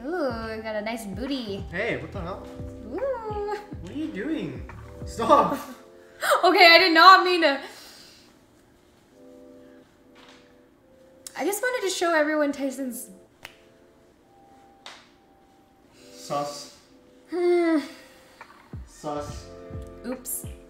Ooh, I got a nice booty. Hey, what the hell? Ooh. What are you doing? Stop! Okay, I did not mean to. I just wanted to show everyone Tyson's. Sus. Sus. Oops.